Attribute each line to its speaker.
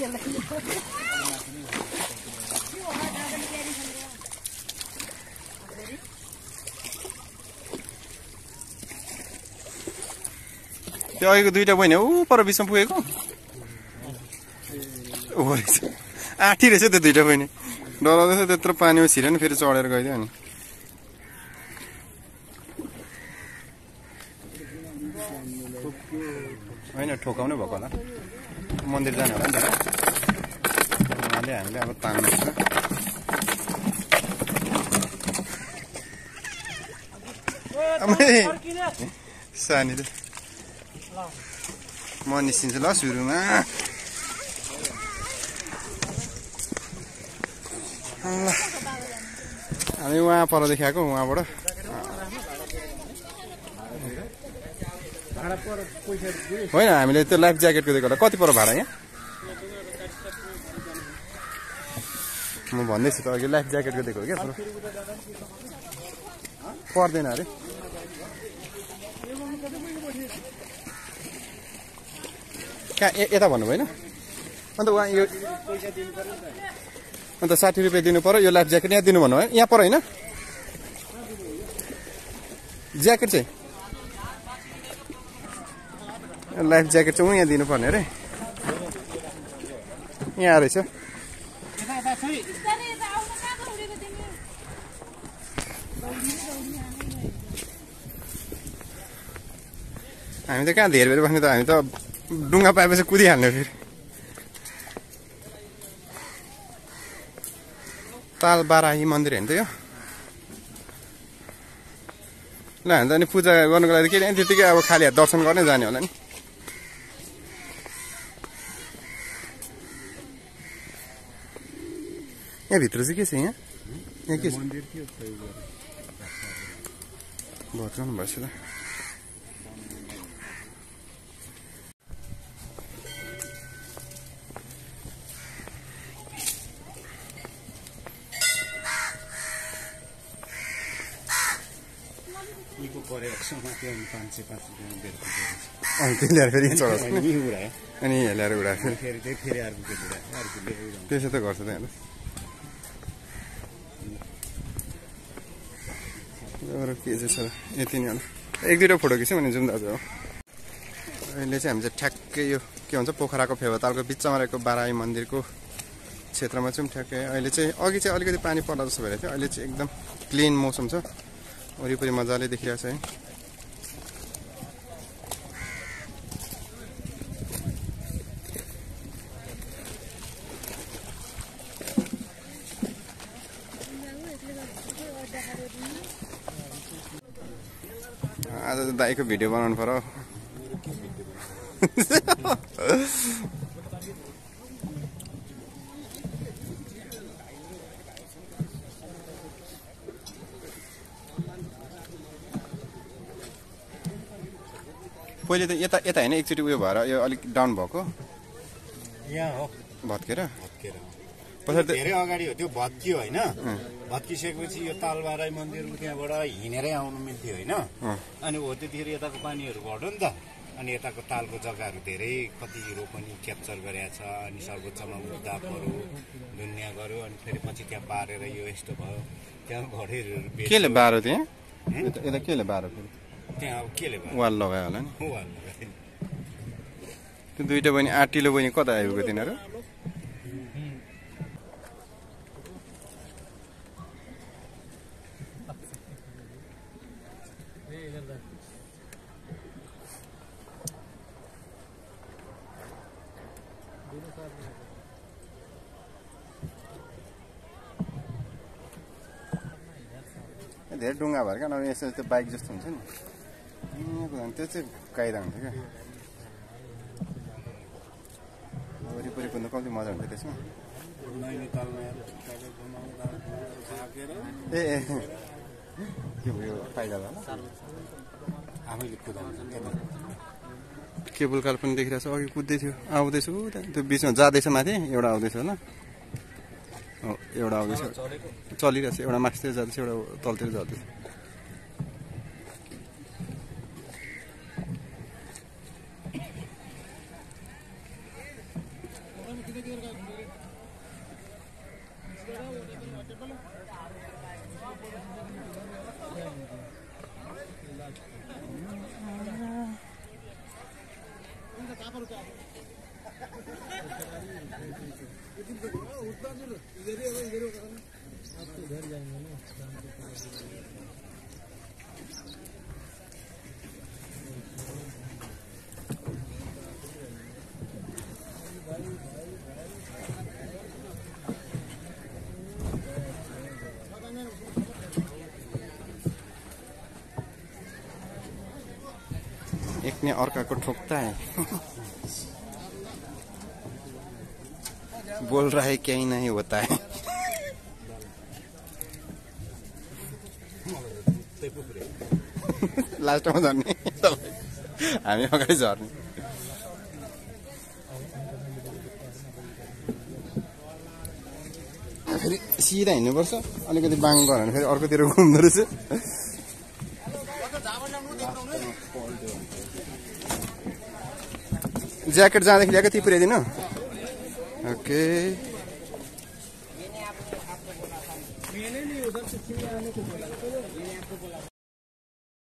Speaker 1: त्यो अघिको दुईटा बहिनी ऊ पर बिचमा पुगेको आठी रहेछ त्यो दुईटा बहिनी डराउँदैछ त्यत्रो पानीमा छिरेन फेरि चढेर गइदियो अनि होइन ठोकाउनै भएको होला मन्दिर जाने होला नि त उहाँले हामीले अब तान्नु सानीले म निस्किन्छु ल सुरुमा हामी उहाँ पर देखाएको उहाँबाट होइन हामीले त्यो लाइफ ज्याकेटको दिएको होला कति पर भाडा यहाँ म भन्दैछु त अघि लाइफ ज्याकेटको दिएको हो क्या पर्दैन अरे कहाँ यता भन्नु भएन अन्त उहाँ यो अन्त 60 रुपियाँ दिनु पर्यो यो लाइफ ज्याकेट यहाँ दिनु भन्नु भयो यहाँ पर होइन ज्याकेट चाहिँ लाइफ ज्याकेट चाहिँ यहाँ दिनुपर्ने अरे यहाँ रहेछ हामी त कहाँ धेरै बेर बस्ने त हामी त डुङ्गा पाएपछि कुदिहाल्ने फेरि ताल बाराही मन्दिर होइन त यो ल हामी त अनि पूजा गर्नुको लागि के त्यतिकै अब खाली हात दर्शन गर्ने जाने होला नि यहाँ भित्र चाहिँ के छ यहाँ के छ भत्काउनु भएछ त अनि ल्याएर फेरि चढाउँछ अनि ल्याएर उडा त्यसो त गर्छ त यहाँ के चाहिँ छ यति नै होला एक दुईवटा फोटो खिच्यो भने जाउँ दाजु अहिले चाहिँ हामी चाहिँ ठ्याक्कै यो के भन्छ पोखराको फेवातालको बिचमा रहेको बाराही मन्दिरको क्षेत्रमा चाहिँ ठ्याक्कै अहिले चाहिँ अघि चाहिँ अलिकति पानी पर्ला जस्तो भइरहेको थियो अहिले चाहिँ एकदम क्लिन मौसम छ वरिपरि मजाले देखिरहेको छ है आज त दाइको भिडियो बनाउनु पर्यो पहिले त यता यता होइन एकचोटि उयो भएर यो अलिक डाउन भएको
Speaker 2: यहाँ हो
Speaker 1: भत्केर
Speaker 2: धेरै अगाडि हो त्यो भत्कियो होइन भत्किसकेपछि यो तालबाराई मन्दिर त्यहाँबाट हिँडेरै आउनु मिल्थ्यो होइन अनि हो त्यतिखेर यताको पानीहरू घट्यो नि त अनि यताको तालको जग्गाहरू धेरै कति रोपनी क्याप्चर गरेको छ अनि सर्वोच्चमा मुद्दाहरू दुनियाँ गर्यो अनि फेरि पछि त्यहाँ पारेर यो यस्तो भयो त्यहाँ घडेहरू
Speaker 1: केले बाह्र त्यहाँ यता केले बाह्र फेरि
Speaker 2: त्यहाँ अब केले
Speaker 1: वाल लगायो होला नि
Speaker 2: वाल लगायो
Speaker 1: त्यो दुईटा बहिनी आँटिलो बहिनी कता आइपुग्यो तिनीहरू धेरै डुङ्गा भएर क्या नभए यसो त्यो बाइक जस्तो हुन्छ नि त्यो चाहिँ कायदा हुन्थ्यो क्या वरिपरि कुद्नु कम्ती मजा हुन्थ्यो त्यसमा ए के भयो फाइदा भयो
Speaker 2: आफैले कुदाउँछ
Speaker 1: केबुल कार पनि देखिरहेको छ अघि कुद्दै थियो आउँदैछु त्यो बिचमा जाँदैछ माथि एउटा आउँदैछ होला एउटा आउँदैछ चलिरहेछ एउटा माथितिर जाँदैछ एउटा तलतिर जाँदैछ एक ने अर्का को ठोकता है। बोल रहा है क्या ही नहीं होता है। लास्टमा झर्ने हामी अगाडि झर्ने। फेरि सिधा हिँड्नुपर्छ, अलिकति बाङ गऱ्यो भने फेरि अर्कोतिर घुम्दो रहेछ। ज्याकेट जहाँदेखि ल्याएको त्यही पुर्याइदिनु। ओके